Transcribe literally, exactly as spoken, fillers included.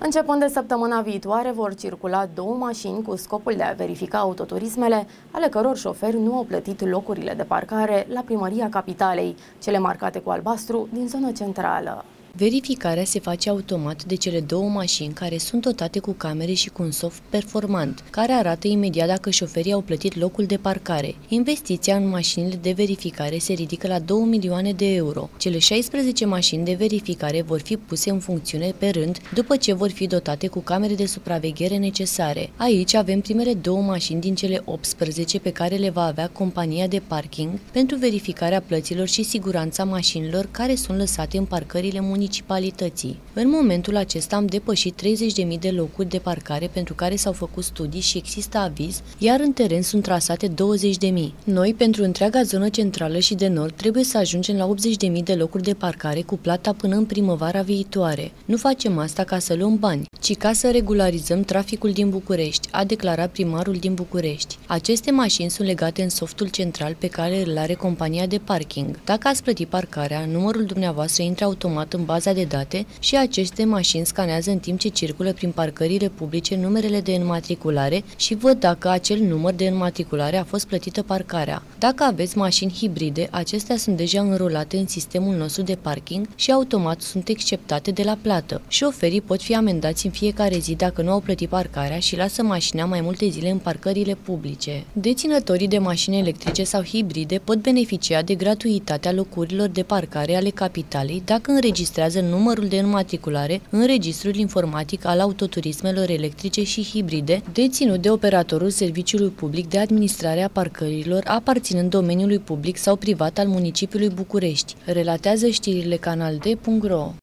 Începând de săptămâna viitoare, vor circula două mașini cu scopul de a verifica autoturismele, ale căror șoferi nu au plătit locurile de parcare la Primăria Capitalei, cele marcate cu albastru din zona centrală. Verificarea se face automat de cele două mașini care sunt dotate cu camere și cu un soft performant, care arată imediat dacă șoferii au plătit locul de parcare. Investiția în mașinile de verificare se ridică la două milioane de euro. Cele șaisprezece mașini de verificare vor fi puse în funcțiune pe rând după ce vor fi dotate cu camere de supraveghere necesare. Aici avem primele două mașini din cele optsprezece pe care le va avea compania de parking pentru verificarea plăților și siguranța mașinilor care sunt lăsate în parcările municipale. municipalității. În momentul acesta am depășit treizeci de mii de locuri de parcare pentru care s-au făcut studii și există aviz, iar în teren sunt trasate douăzeci de mii. Noi, pentru întreaga zonă centrală și de nord, trebuie să ajungem la optzeci de mii de locuri de parcare cu plata până în primăvara viitoare. Nu facem asta ca să luăm bani, ci ca să regularizăm traficul din București, a declarat primarul din București. Aceste mașini sunt legate în softul central pe care îl are compania de parking. Dacă ați plătit parcarea, numărul dumneavoastră intră automat în baza de date și aceste mașini scanează în timp ce circulă prin parcările publice numerele de înmatriculare și văd dacă acel număr de înmatriculare a fost plătită parcarea. Dacă aveți mașini hibride, acestea sunt deja înrolate în sistemul nostru de parking și automat sunt exceptate de la plată. Șoferii pot fi amendați în fiecare zi dacă nu au plătit parcarea și lasă mașina mai multe zile în parcările publice. Deținătorii de mașini electrice sau hibride pot beneficia de gratuitatea locurilor de parcare ale capitalei dacă înregistrează numărul de înmatriculare în registrul informatic al autoturismelor electrice și hibride deținut de operatorul Serviciului Public de Administrare a Parcărilor aparținând domeniului public sau privat al municipiului București, relatează știrile canal d punct ro.